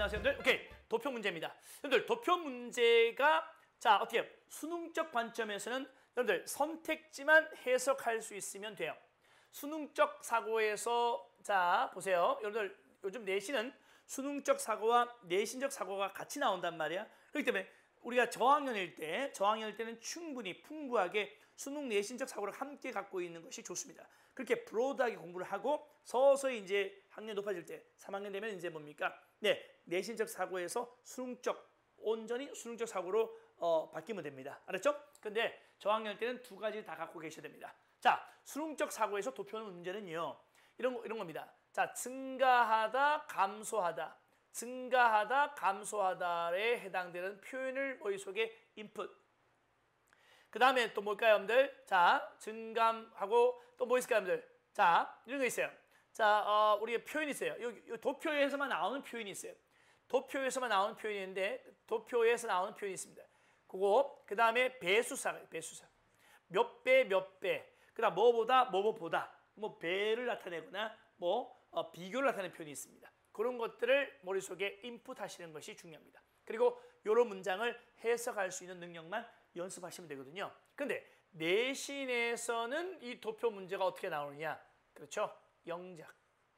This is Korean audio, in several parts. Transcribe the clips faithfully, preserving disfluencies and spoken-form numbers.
안녕하세요, 여러분들. 오케이, 도표 문제입니다. 여러분들, 도표 문제가 자 어떻게 수능적 관점에서는 여러분들 선택지만 해석할 수 있으면 돼요. 수능적 사고에서 자 보세요, 여러분들 요즘 내신은 수능적 사고와 내신적 사고가 같이 나온단 말이야. 그렇기 때문에 우리가 저학년일 때, 저학년일 때는 충분히 풍부하게 수능 내신적 사고를 함께 갖고 있는 것이 좋습니다. 그렇게 브로드하게 공부를 하고 서서히 이제 학년이 높아질 때 삼 학년 되면 이제 뭡니까? 네, 내신적 사고에서 수능적, 온전히 수능적 사고로 어, 바뀌면 됩니다. 알았죠? 근데 저학년 때는 두 가지 다 갖고 계셔야 됩니다. 자, 수능적 사고에서 도표는 문제는요. 이런 거, 이런 겁니다. 자, 증가하다, 감소하다. 증가하다, 감소하다에 해당되는 표현을 머릿속에 인풋. 그 다음에 또 뭘까요, 여러분들? 자, 증감하고 또 뭐 있을까요, 여러분들? 자, 이런 거 있어요. 자, 어, 우리가 표현이 있어요. 여기, 여기 도표에서만 나오는 표현이 있어요. 도표에서만 나오는 표현이 있는데, 도표에서 나오는 표현이 있습니다. 그거, 그 다음에 배수사가 배수사. 몇 배, 몇 배. 그 다음 뭐보다, 뭐뭐보다. 뭐 배를 나타내거나, 뭐, 어, 비교를 나타내는 표현이 있습니다. 그런 것들을 머릿속에 인풋하시는 것이 중요합니다. 그리고 이런 문장을 해석할 수 있는 능력만 연습하시면 되거든요. 근데 내신에서는 이 도표 문제가 어떻게 나오느냐? 그렇죠? 영작.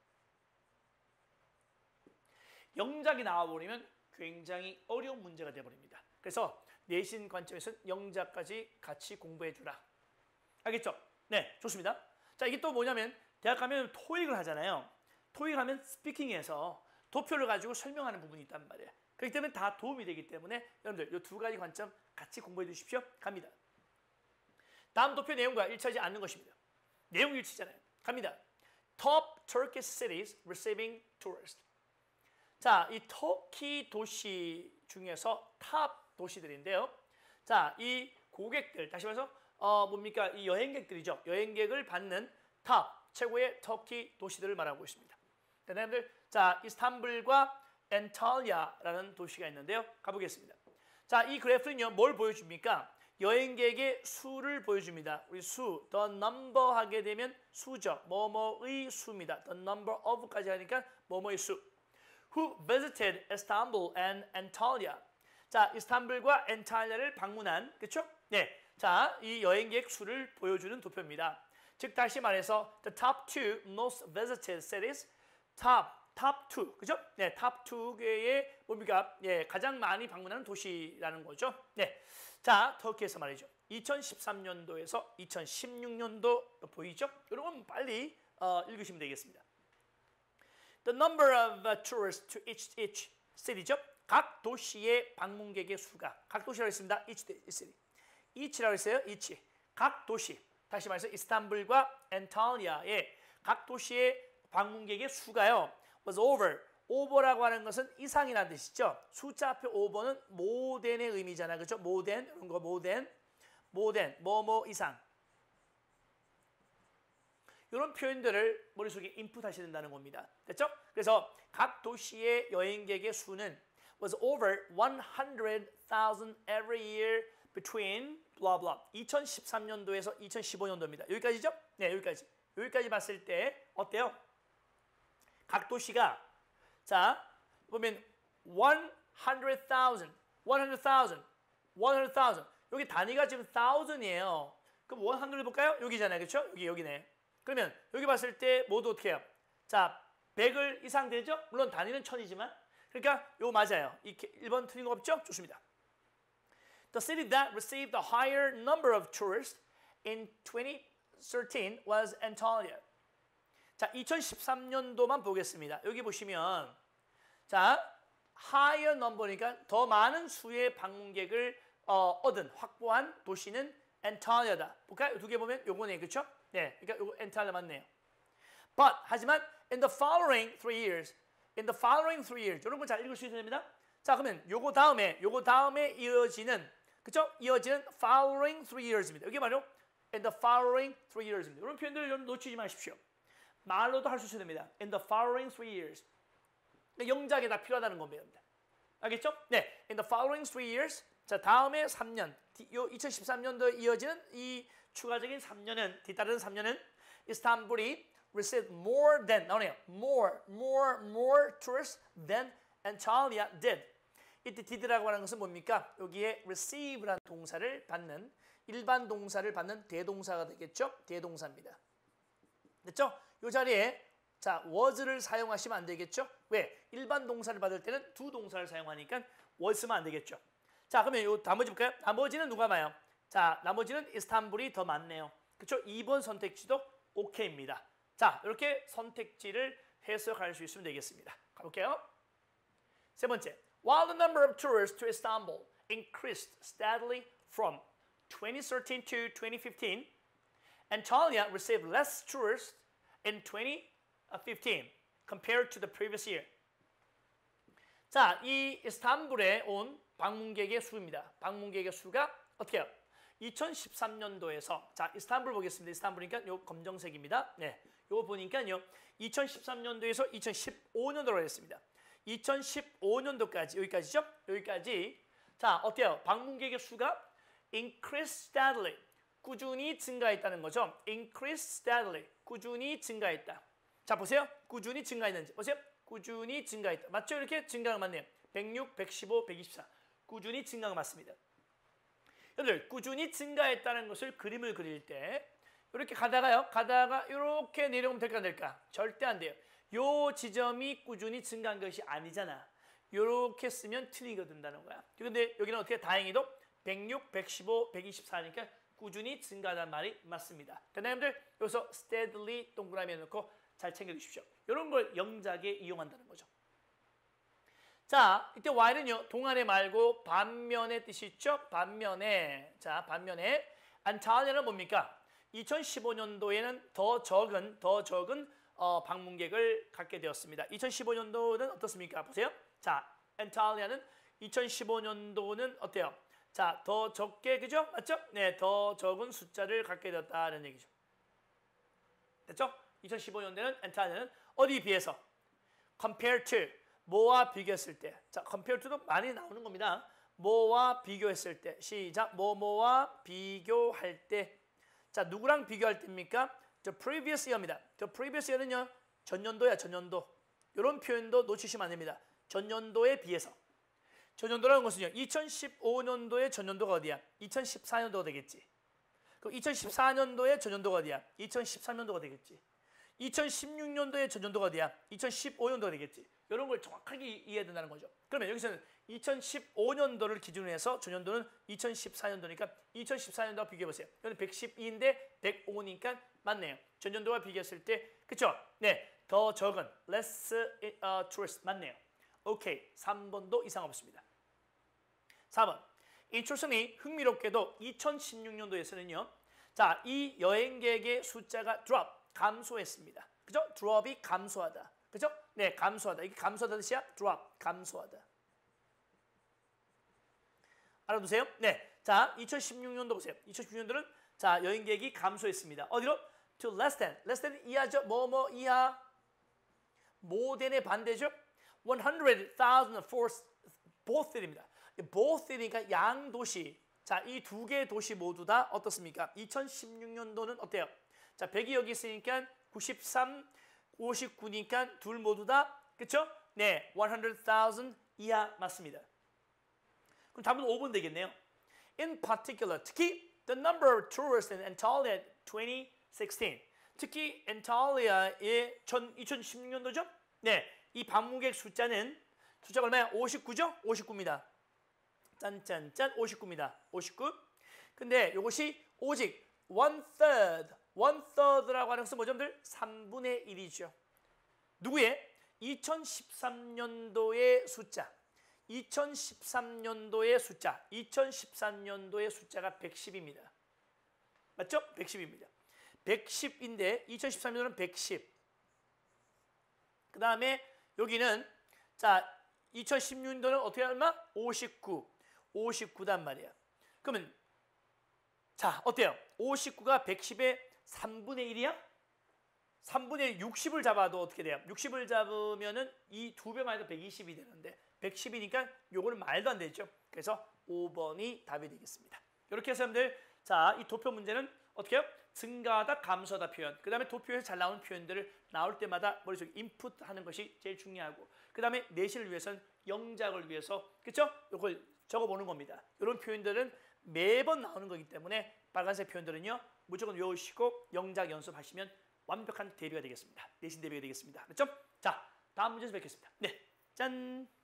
영작이 나와버리면 굉장히 어려운 문제가 되어버립니다. 그래서 내신 관점에서는 영작까지 같이 공부해주라. 알겠죠? 네, 좋습니다. 자, 이게 또 뭐냐면 대학 가면 토익을 하잖아요. 토익 하면 스피킹에서 도표를 가지고 설명하는 부분이 있단 말이에요. 그렇기 때문에 다 도움이 되기 때문에 여러분들 이 두 가지 관점 같이 공부해 주십시오. 갑니다. 다음 도표 내용과 일치하지 않는 것입니다. 내용 일치잖아요. 갑니다. Top Turkish cities receiving tourists. 자, 이 터키 도시 중에서 탑 도시들인데요. 자, 이 고객들, 다시 말해서 어, 뭡니까? 이 여행객들이죠. 여행객을 받는 탑, 최고의 터키 도시들을 말하고 있습니다. 여러분들, 자, 이스탄불과 엔탈리아라는 도시가 있는데요. 가보겠습니다. 자, 이 그래프는요, 뭘 보여줍니까? 여행객의 수를 보여줍니다. 우리 수, the number 하게 되면 수죠. 뭐뭐의 수입니다. the number of까지 하니까 뭐뭐의 수. Who visited Istanbul and Antalya. 자, 이스탄불과 엔탈리아를 방문한, 그렇죠? 네. 자, 이 여행객 수를 보여주는 도표입니다. 즉, 다시 말해서 the top two most visited cities, top, top two, 그죠? 네, top two 개의 뭡니까? 예, 가장 많이 방문하는 도시라는 거죠. 네, 자, 터키에서 말이죠. 이천십삼 년도에서 이천십육 년도 보이죠? 이런 건 빨리 어, 읽으시면 되겠습니다. The number of uh, tourists to each, each city죠. 각 도시의 방문객의 수가, 각 도시라고 했습니다. each city. each라고 했어요. each. 각 도시. 다시 말해서 이스탄불과 엔탈리아의 각 도시의 방문객의 수가요. was over. over라고 하는 것은 이상이라는 뜻이죠. 숫자 앞에 over는 more than의 의미잖아요. 그렇죠? more than, 이런 거 more than, more than, 뭐 뭐 이상. 이런 표현들을 머릿속에 인풋하셔야 된다는 겁니다. 됐죠? 그래서 각 도시의 여행객의 수는 was over one hundred thousand every year between blah blah. 이천십삼 년도에서 이천십오 년도입니다. 여기까지죠? 네, 여기까지. 여기까지 봤을 때 어때요? 각 도시가 자, 보면 one hundred thousand, one hundred thousand, one hundred thousand. 여기 단위가 지금 thousand이에요. 그럼 one hundred 볼까요? 여기잖아요. 그렇죠? 여기 여기네. 그러면 여기 봤을 때 모두 어떻게 해요? 자, 백을 이상 되죠? 물론 단위는 천이지만. 그러니까 이거 맞아요. 이 일 번 틀린 거 없죠? 좋습니다. The city that received a higher number of tourists in twenty thirteen was Antalya. 자, 이천십삼 년도만 보겠습니다. 여기 보시면 자, higher number니까 더 많은 수의 방문객을 어, 얻은, 확보한 도시는 엔탈리아다. 볼까요? 두 개 보면 요거네, 그렇죠? 네, 그러니까 요거 엔탈리아 맞네요. But 하지만 in the following three years, in the following three years, 이런 거 잘 읽을 수 있어야 됩니다. 자, 그러면 요거 다음에, 요거 다음에 이어지는, 그렇죠? 이어지는 following three years입니다. 여기 말이요, in the following three years입니다. 이런 표현들을 놓치지 마십시오. 말로도 할 수 있어야 됩니다. In the following three years. 영작에 다 필요하다는 겁니다. 알겠죠? 네, in the following three years. 자, 다음에 삼 년, 요 이천십삼 년도에 이어지는 이 추가적인 삼 년은, 뒤따르는 삼 년은 이스탄불이 received more than, 나오네요. more, more, more tourists than and Talia did. 이때 did라고 하는 것은 뭡니까? 여기에 receive라는 동사를 받는 일반 동사를 받는 대동사가 되겠죠? 대동사입니다. 됐죠? 이 자리에 자 was를 사용하시면 안 되겠죠? 왜? 일반 동사를 받을 때는 두 동사를 사용하니까 was면 안 되겠죠. 자 그러면 요 나머지 볼까요? 나머지는 누가 많아요? 자 나머지는 이스탄불이 더 많네요. 그렇죠? 이 번 선택지도 오케이입니다. 자 이렇게 선택지를 해석할 수 있으면 되겠습니다. 가볼게요. 세 번째, while the number of tourists to Istanbul increased steadily from twenty thirteen to twenty fifteen, Antalya received less tourists in twenty fifteen compared to the previous year. 자, 이 이스탄불에 온 방문객의 수입니다. 방문객의 수가 어떻게 해요? 이천십삼 년도에서 자 이스탄불 보겠습니다. 이스탄불이니까 요 검정색입니다. 네, 요거 보니까요. 이천십삼 년도에서 이천십오 년도로 했습니다. 이천십오 년도까지 여기까지죠? 여기까지 자 어때요? 방문객의 수가 increase steadily 꾸준히 증가했다는 거죠. increase steadily 꾸준히 증가했다. 자 보세요. 꾸준히 증가했는지 보세요. 꾸준히 증가했다. 맞죠? 이렇게 증가가 맞네요. 백육, 백십오, 백이십사 꾸준히 증가가 맞습니다. 여러분들 꾸준히 증가했다는 것을 그림을 그릴 때 이렇게 가다가요. 가다가 이렇게 내려오면 될까 안 될까? 절대 안 돼요. 요 지점이 꾸준히 증가한 것이 아니잖아. 이렇게 쓰면 틀리게 된다는 거야. 그런데 여기는 어떻게 다행히도 백육, 백십오, 백이십사니까 꾸준히 증가하다는 말이 맞습니다. 됐나요, 여러분들? 여기서 steadily 동그라미 해놓고 잘 챙겨주십시오. 이런 걸 영작에 이용한다는 거죠. 자, 이때 while은요. 동안에 말고 반면의 뜻이 있죠. 반면에. 자, 반면에 안탈리아는 뭡니까? 이천십오 년도에는 더 적은 더 적은 어, 방문객을 갖게 되었습니다. 이천십오 년도는 어떻습니까? 보세요. 자, 안탈리아는 이천십오 년도는 어때요? 자, 더 적게 그죠? 맞죠? 네, 더 적은 숫자를 갖게 되었다는 얘기죠. 됐죠? 이천십오 년도에는 안탈리아는 어디에 비해서? compare to 뭐와 비교했을 때. 자, compare to도 많이 나오는 겁니다. 뭐와 비교했을 때. 시작. 뭐뭐와 비교할 때. 자, 누구랑 비교할 때입니까? The previous year입니다. The previous year는요. 전년도야, 전년도. 이런 표현도 놓치시면 안 됩니다. 전년도에 비해서. 전년도라는 것은요. 이천십오 년도의 전년도가 어디야? 이천십사 년도가 되겠지. 그럼 이천십사 년도의 전년도가 어디야? 이천십삼 년도가 되겠지. 이천십육 년도의 전년도가 어디야? 이천십오 년도가 되겠지. 이런 걸 정확하게 이해해야 된다는 거죠. 그러면 여기서는 이천십오 년도를 기준으로 해서 전년도는 이천십사 년도니까 이천십사 년도와 비교해보세요. 여기는 백십이인데 백오니까 맞네요. 전년도와 비교했을 때 그쵸? 네, 더 적은 less uh, tourist 맞네요. 오케이, 삼 번도 이상 없습니다. 사 번, interestingly 흥미롭게도 이천십육 년도에서는요. 자, 이 여행객의 숫자가 drop 감소했습니다. 그죠? drop이 감소하다. 그죠? 네, 감소하다. 이게 감소하다 뜻이야? drop, 감소하다. 알아두세요. 네, 자, 이천십육 년도 보세요. 이천십육 년도는 자 여행객이 감소했습니다. 어디로? to less than. less than 이하죠. 뭐 뭐 이하. more than의 반대죠. one hundred thousand for both입니다. both니까 양 도시. 자, 이 두 개의 도시 모두 다 어떻습니까? 이천십육 년도는 어때요? 자, 백이 여기 있으니까 구십삼, 오십구니까 둘 모두 다 그렇죠? 네, one hundred thousand 이하 맞습니다. 그럼 답은 오 번 되겠네요. In particular, 특히 the number of tourists in Antalya twenty sixteen. 특히 엔탈리아의 이천십육 년도죠? 네, 이 방문객 숫자는 숫자가 얼마야? 오십구죠? 오십구입니다. 짠짠짠 오십구입니다. 오십구. 근데 이것이 오직 one third, one third라고 하는 것은 뭐죠? 삼분의 일이죠. 누구의? 이천십삼 년도의 숫자. 이천십삼 년도의 숫자. 이천십삼 년도의 숫자가 백십입니다. 맞죠? 백십입니다. 백십인데 이천십삼 년도는 백십. 그 다음에 여기는 자 이천십육 년도는 어떻게 얼마? 오십구. 오십구단 말이야. 그러면 자 어때요? 오십구가 백십의 삼분의 일이야? 삼분의 육십을 잡아도 어떻게 돼요? 육십을 잡으면은 이 두 배만 해도 백이십이 되는데 백십이니까 요거는 말도 안 되죠. 그래서 오 번이 답이 되겠습니다. 이렇게 해서 여러분들 자, 이 도표 문제는 어떻게 해요? 증가하다, 감소하다 표현. 그 다음에 도표에서 잘 나오는 표현들을 나올 때마다 머릿속에 인풋하는 것이 제일 중요하고, 그 다음에 내신을 위해서는 영작을 위해서, 그렇죠? 이걸 적어보는 겁니다. 이런 표현들은 매번 나오는 거기 때문에 빨간색 표현들은요 무조건 외우시고 영작 연습하시면 완벽한 대비가 되겠습니다. 내신 대비가 되겠습니다. 그렇죠? 자, 다음 문제에서 뵙겠습니다. 네, 짠!